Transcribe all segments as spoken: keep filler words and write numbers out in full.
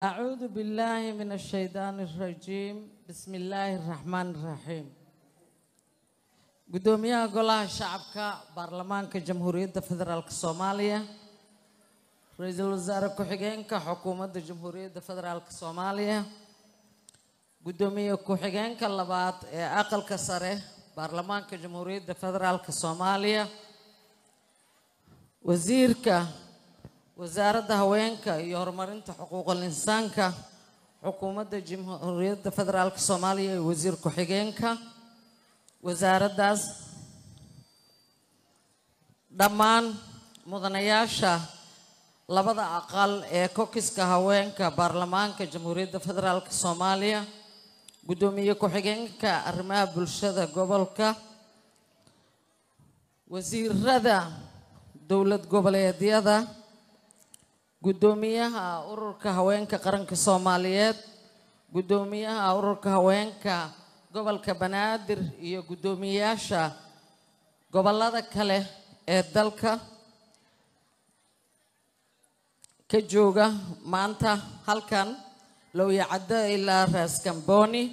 أعوذ بالله من الشيطان الرجيم بسم الله الرحمن الرحيم قدوميها قولها شعبك برلمانك جمهورية فدرالك الصومالية رئيس الوزراء كحجينك حكومة جمهورية فدرالك الصومالية قدوميها كحجينك اللبات أقل كسره برلمانك جمهورية فدرالك الصومالية وزيرك وزارة هوينك يورمرنت حقوق الإنسان حكومة جمهورية فدرالك الصومالية وزير كحجينك وزارة داس دمان مدنياشا لبدا أقل كوكس كهوينك برلمانك جمهورية فدرالك الصومالية قدومية كحجينك أرماء بلشدة قبلك وزير ردا دولة قبلية ديادة قدوميها أورك هوينك قرنك الصوماليات قدوميها أورك هوينك قبل كبنادر iyo gudoomiyaasha gobolada kale ee dalka ka jooga maanta halkan loo yacado ilaa Ras Kamboni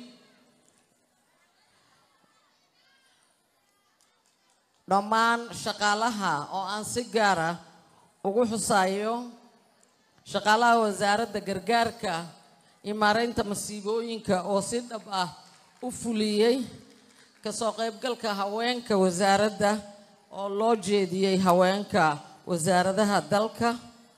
dhammaan shaqaalaha oo aan si gaar ah ugu xusaayo shaqaalaha wasaaradda gargaarka iyo maareynta masiibooyinka oo si dhab ah u fuliyay ka soo qaybgalka haweenka wasaaradda oo loo jeediyay haweenka wasaaradaha dalka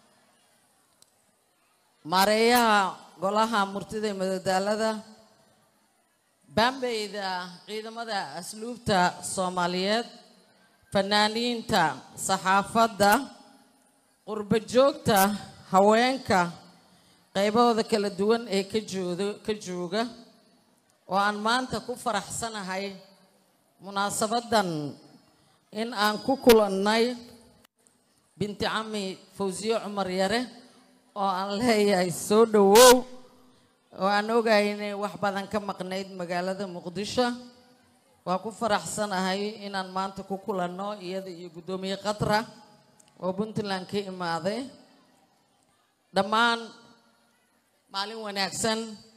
maareeyaha golaha murtida iyo madadaalada bambeyda ciidamada asluubta Soomaaliyeed fanaaniinta saxaafadda qurba joogta haweenka qaybahooda kala duwan ee ka jooga ka jooga oo aan maanta ku faraxsanahay munaasabadan in aan ku kulannay binti cami Fawziyo Cumar Yare oo aan leeyahay soo dhawow oo aan ogahay inay wax badan ka maqnayd magaalada Muqdisho waa ku faraxsanahay inaan maanta ku kulanno iyada iyo gudoomiye Qatra oo Puntland ka imaaday dhammaan maalin wanaagsan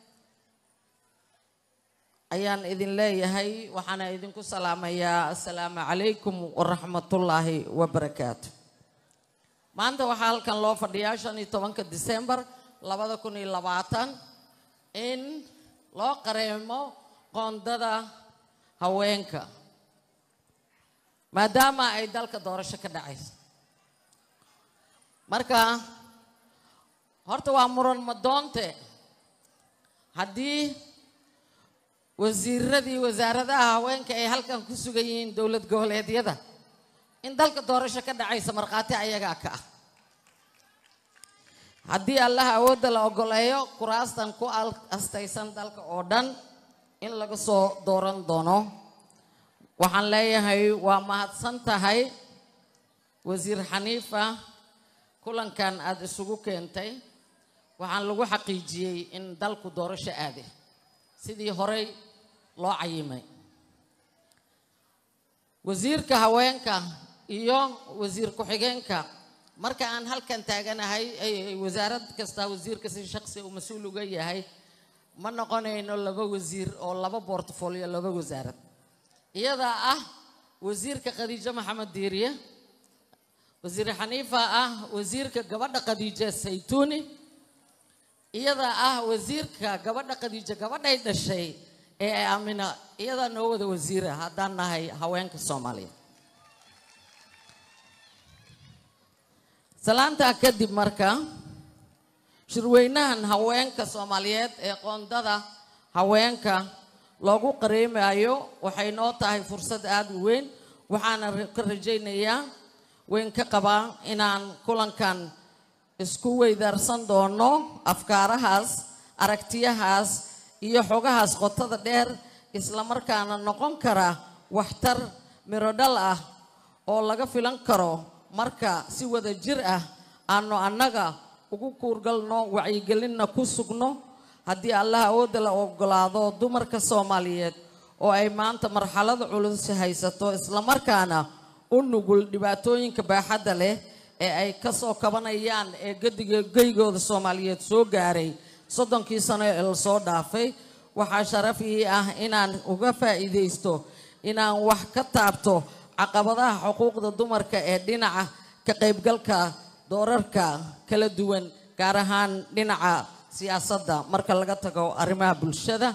ayaan idin leeyahay waxaana idinku salaamayaa assalaamu calaykum waraxmatullaahi wabarakaatu maanta waxaa halkan loo fadhiyaa shan iyo tobanka December labada kun iyo labaatan in loo qareemo qoondada haweenka maadaama ay dalka doorasho ka dhacayso marka horta waa muran madoonte haddii wasiiradii wasaaradaha haweenka ay halkan ku sugan yihiin dowlad goboleedyada in dalka doorasho ka dhacaysa marqaati ayaga ka ah haddii Allah awoodda la ogoleeyo kuraastan ku astaysan dalka oo dhan in laga soo dooran doono waxaan leeyahay waa mahadsan tahay wasiir Xaniifa kulankan aad isugu keentay waxaan lagu xaqiijiyay in dalku doorasho aade sidii horey loo cayimay wasiirka haweenka iyo wasiir ku-xigeenka marka aan halkan taaganahay ay wasaarad kasta wasiirka si shakhsi uu mas'uul uga yahay ma noqonayno laba wasiir oo laba portfolio laba wasaarad iyada ah wasiirka Khadiija Maxamed Diiriye wasiir Xaniifa ah wasiirka gabadha Khadiija Saytuuni iyada ah wasiirka gabadha Khadiija gabadhay dhashay ee Aamina iyada noo wada wasiir haddaan nahay haweenka Soomaaliyeed salaanta kadib marka shirweynahan haweenka Soomaaliyeed ee qoondada haweenka loogu qareemayo waxay noo tahay fursad aad u weyn waxaana ka rajaynayaa weyn ka qabaa inaan kulankan isku weydaarsan doono afkaarahaas aragtiyahaas iyo xogahaas qotada dheer isla markaana noqon kara waxtar miro dhal ah oo laga filan karo marka si wada jir ah aanu annaga ugu kuurgalno wacyigelinna ku sugno haddii Allah awoodda la ogolaado dumarka Soomaaliyeed oo ay maanta marxalad culus haysato isla markaana u nugul dhibaatooyinka baaxadda leh ee ay ka soo kabanayaan ee gadiga geygooda Soomaaliyeed soo gaaray soddonkii sano ee la soo dhaafay waxaa sharaf ii ah inaan uga faa'iidaysto inaan wax ka taabto caqabadaha xuquuqda dumarka ee dhinaca ka qaybgalka doorarka kala duwan gaar ahaan dhinaca siyaasadda marka laga tago arrimaha bulshada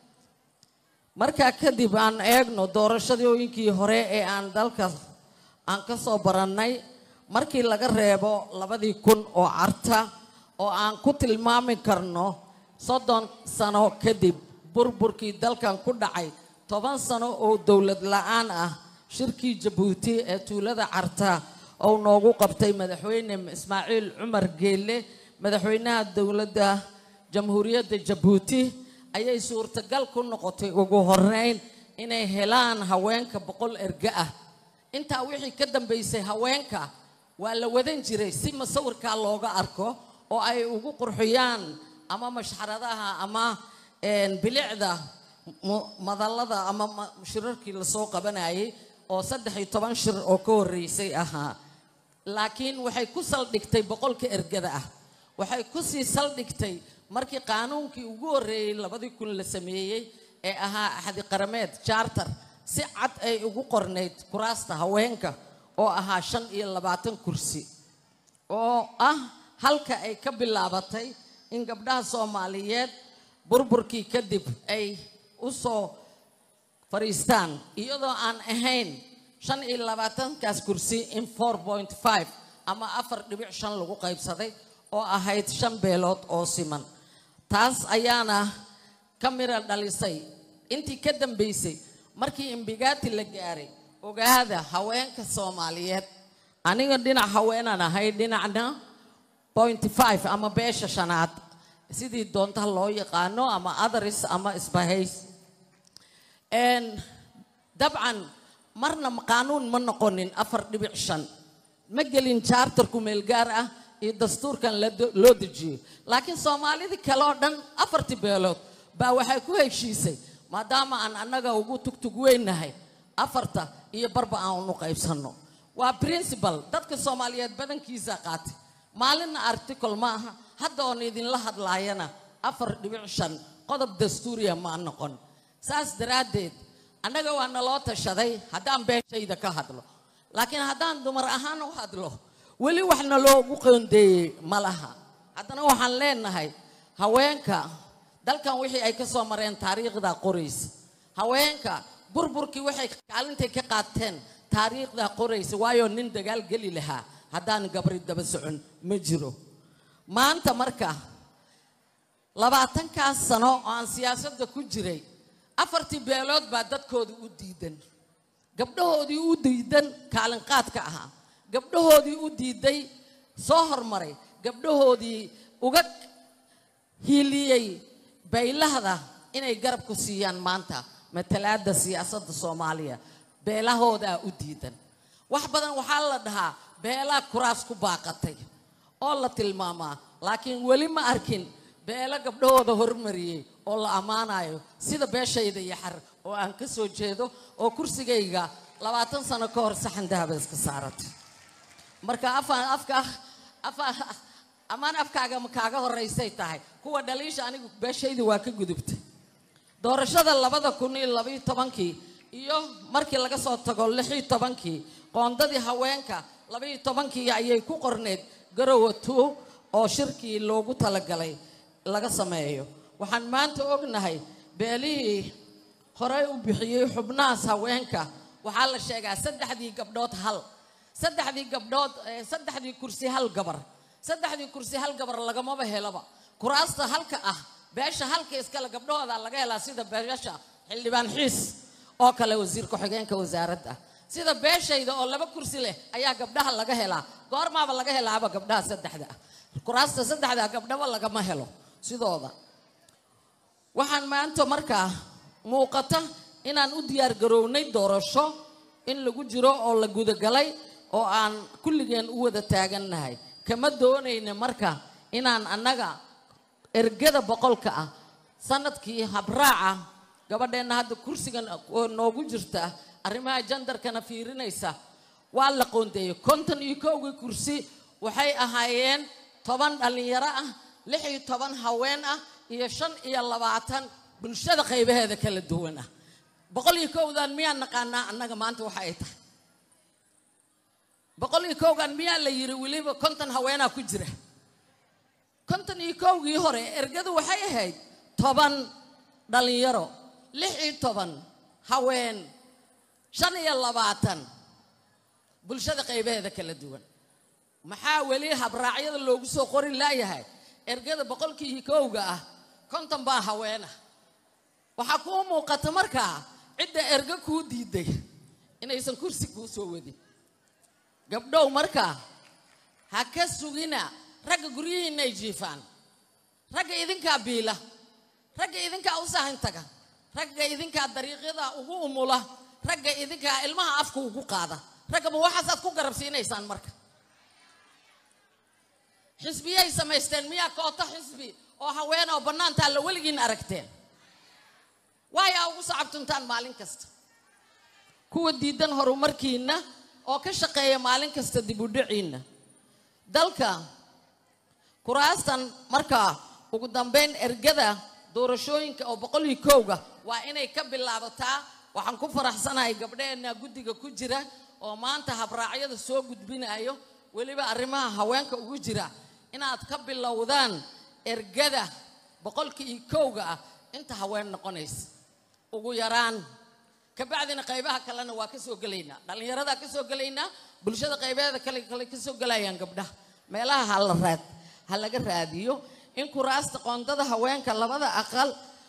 marka kadib aan eegno doorashadooyinkii hore ee aan dalka aan ka soo barannay markii laga reebo labadii kun oo carta oo aan ku tilmaami karno soddon sano kadib burburkii dalkan ku dhacay toban sano oo dowlad la'aan ah shirkii Jabuuti ee tuulada carta oo noogu qabtay madaxweyne Ismaaciil Cumar Geelle madaxweynaha dowladda jamhuuriyadda Jabuuti ayay suurtagal ku noqotay ugu horeyn inay helaan haweenka boqol erga ah inta wixii ka dambeysay haweenka waa la wadan jiray si masawirka looga arko oo ay ugu qurxiyaan ama mashxaradaha ama een bilicda madallada ama shirarkii la soo qabanayay oo saddex iyo toban shir oo ka horeysay ahaa laakiin waxay ku saldhigtay boqolka ergada ah waxay ku sii saldhigtay markii qaanuunkii ugu horeeyay labadii kun la sameeyay ee ahaa axadi qarameed charter si cad ay ugu qorneyd kuraasta haweenka oo ahaa shan iyo labaatan kursi oo ah halka ay ka bilaabatay in gabdhaha Soomaaliyeed burburkii kadib ay u soo fariistaan iyadoo aan ahayn shan iyo labaatan kaas kursi in four point five ama afar dhibic shan lagu qaybsaday oo ahayd shan beelood oo siman taas ayaana kamira dhalisay intii ka dambeysay markii imbigaati la gaaray ogaada haweenka Soomaaliyeed aniga dhinac haweenan ahay dhinacna point five ama beesha shanaad sidii doonta loo yaqaano ama others ama isbahays een dabcan marna qaanuun ma noqonin afar dhibic shan ma gelin charterku meel gaar ah iyo dastuurkan loo dejiyo laakiin Soomaalida kale oo dhan afartii beelood baa waxay ku heshiisay maadaama aan annaga ugu tugtug weynahay afarta iyo barba aan u qaybsano waa principle dadka Soomaaliyeed badankiisa qaatay maalin article ma aha hadda oo idin la hadlaayana afar dhibic shan qodob dastuuriya ma noqon saas daraadeed annaga waa naloo tashaday haddaan beeshayda ka hadlo laakiin haddaan dumar ahaan u hadlo weli waxna loogu qoondeeyay malaha haddana waxaan leenahay haweenka dalkan wixii ay ka soo mareen taariikhda qoraysa haweenka burburkii waxay kaalintay ka qaateen taariikhda qoraysa waayo nin dagaal gali lahaa haddaan gabri daba socon ma jiro maanta marka labaatan kaas sano oo aan siyaasadda ku jiray afartii beelood baa dadkooda u diidan gabdhahoodii u diidan kaalin qaadka ahaa gabdhahoodii u diiday soo hormaray gabdhahoodii uga hiiliyay beelahda inay garab ku siiyaan maanta matalaada siyaasadda Soomaaliya beelahooda u diidan wax badan waxa la dhahaa beela kuraas ku baaqatay oo la tilmaamaa laakiin weli ma arkin beela gabdhahooda hormariyay oo la amaanayo sida beeshayda yaxar oo aan ka soo jeedo oo kursigayga labaatan sano ka hor saxan dahab iska saaratay marka afaan afka afa amaan afkaaga ma kaaga horeysay tahay kuwa dhaliisha anigu beeshayda waa ka gudubtay doorashada labada kun iyo laba iyo tobankii iyo markii laga soo tago lix iyo tobankii qoondadii haweenka laba iyo tobankii ayay ku qorneed garowe two oo shirkii loogu talagalay laga sameeyo waxaan maanta ognahay beelihii horey u bixiyay xubnaas haweenka waxaa la sheegaa saddexdii gabdhood hal saddexdii gabdhood saddexdii kursi hal gabar saddexdii kursi hal gabar lagamaba helaba kuraasta halka ah beesha halka iskala gabdhooda laga helaa sida beesha xildhibaan xiis oo kale wasiir ku xigeenka wasaaradda sida beeshayda oo laba kursi leh ayaa gabdhaha laga helaa goormaaba laga helaaba gabdhaha saddexda kuraasta saddexda gabdhaha lagama helo sidooda waxaan maanta markaa muuqata inaan u diyaar garownay doorasho in lagu jiro oo la gudagalay oo aan kulligeen u wada taagannahay kama doonayna marka inaan annaga ergada boqolka ah sanadkii habraaca gabadheena hadda kursigan noogu jirta arrimaha genderkana fiirinaysa waa la qoondeeyay konton iyo kowgii kursi waxay ahaayeen toban dhalinyaro ah lix iyo toban haween ah iyo shan iyo labaatan bulshada qaybaheeda kala duwan ah boqol iyo kowdan miyaan naqaanaa annaga maanta waxa ay tahay boqol iyo kowgan miyaa la yiri waliba konton haweenaa ku jira konton iyo kowgii hore ergadu waxay ahayd toban dhalinyaro lix iyo toban haween shan iyo labaatan bulshada qaybaheeda kala duwan maxaa wali habraacyada loogu soo qori laayahay ergada boqolkii kowga ah konton baa haweena waxa ku muuqata markaa cidda erga ku diiday inaysan kursi ku soo wadin gabdhow markaa ha ka sugina ragga guryihiina jiifaan ragga idinka biila ragga idinka u saahin taga ragga idinka dariiqyada ugu umula ragga idinka ilmaha afka ugu qaada ragga ma waxaad ku garabsiinaysaan marka xisbiyay samaysteen miyaa koota xisbi oo haween oo banaanta la waligiin aragteen waaya ugu sacabtuntaan maalin kasta kuwa diidan horumarkiina oo ka shaqeeya maalin kasta dib u dhiciina dalka kuraastan marka ugu dambeyn ergada doorashooyinka oo boqol iyo kowga waa inay ka bilaabataa waxaan ku faraxsanahay gabdheena guddiga ku jira oo maanta habraacyada soo gudbinayo waliba arrimaha haweenka ugu jira inaad ka bilowdaan ergada boqolkii kowga ah inta haween noqonaysa ugu yaraan ka bacdina qaybaha kalena waa ka soo galeynaa dhalinyarada ka soo galeynaa bulshada qaybaheeda kale kale ka soo galayaan gabdhaha meelaha hal raad hal laga raadiyo in kuraasta qoondada haweenka labada aqal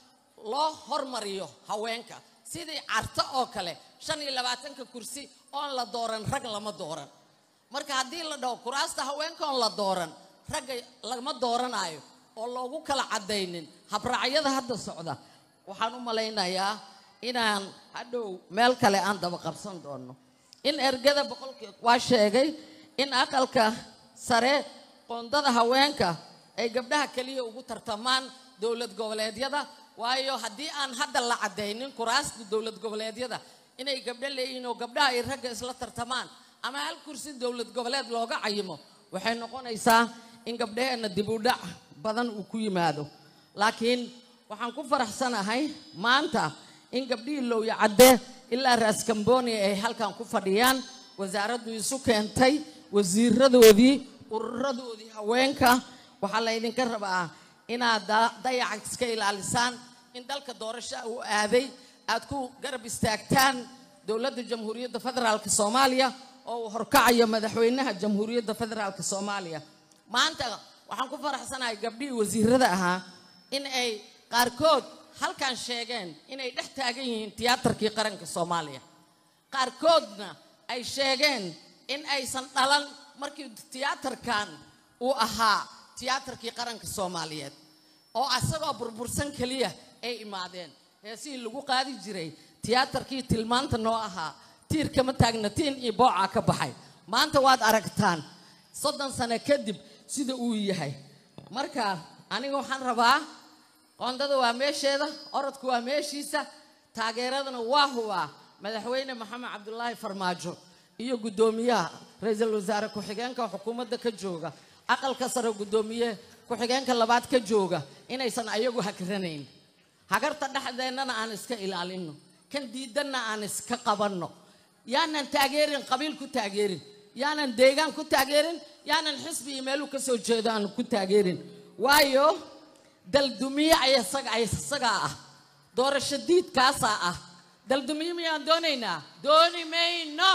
loo hormariyo haweenka sidii carta oo kale shan iyo labaatanka kursi oo la dooran rag lama dooran marka hadii la dhaw kuraasta haweenka oo la dooran rag lama dooranayo oo loogu kala cadeynin habraacyada hadda socda waxaan u maleynayaa inaan hadhow meel kale aan daba qabsan doono in ergada boqolkii waa sheegay in aqalka sare qoondada haweenka ay gabdhaha kaliya ugu tartamaan dawlad goboleedyada waayo hadii aan hadda la cadeynin kuraasta dawlad goboleedyada inay gabdho leeyihiin oo gabdhaha ay ragga isla tartamaan ama hal kursi dawlad goboleed looga cayimo waxay noqonaysaa in gabdhaheena dib u dhac badan uu ku yimaado laakiin waxaan ku faraxsanahay maanta in gabdhihii looya cadde ilaa raas kambooni ay halkan ku fadhiyaan wasaaraddu isu keentay wasiiradoodii ururadoodii haweenka waxaa la idinka rabaa inaad dayac iska ilaalisaan in dalka doorasho uu aaday aad ku garab istaagtaan dowladda jamhuuriyadda federaalka Soomaaliya oo horkacayo madaxweynaha jamhuuriyadda federaalka Soomaaliya maanta waxaan ku faraxsanahay gabdhihii wasiirada ahaa in ay qaarkood halkan sheegeen inay dhex taagan yihiin tiyaatarkii qaranka Soomaaliya qaarkoodna ay sheegeen in aysan dhalan markii tiyaatarkan uu ahaa tiyaatarkii qaranka Soomaaliyeed oo asagoo burbursan kaliya ay imaadeen heesii lagu qaadi jiray tiyaatarkii tilmaanta noo ahaa tiir kama taagna tiin iyo booca ka baxay maanta waad aragtaan soddon sano kadib sida uu yahay marka aniga waxaan rabaa qoondada waa meesheeda orodku waa meeshiisa taageeradana waa huwa madaxweyne maxamed cabdullaahi farmaajo iyo gudoomiyaha ra'iisul wasaare ku xigeenka xukuumadda ka jooga aqalka sare gudoomiye ku xigeenka labaad ka jooga inaysan ayagu hakranayn hagarta dhaxdeennana aan iska ilaalino kan diidanna aan iska qabanno yaanan taageerin qabiil ku taageerin yaanan deegaan ku taageerin yaanan xisbi meelu ka soo jeedo aan ku taageerin waayo daldumiye ay isaga ay isaga ah doorasho diid kaasa ah daldumiye miyaan doonaynaa dooni mayno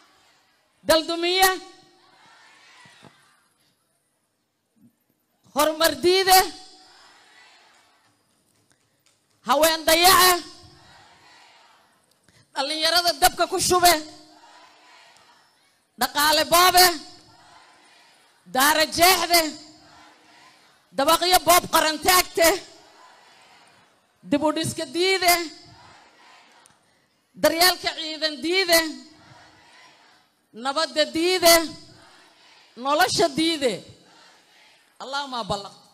daldumiye horumar diide haween dayaca dhalinyarada dabka ku shube dhaqaale boobe daara jeexde dabaqyo boob qaran taagte dib u dhiska diide daryeelka ciidan diide nabadda diide nolosha diide allahumma balaq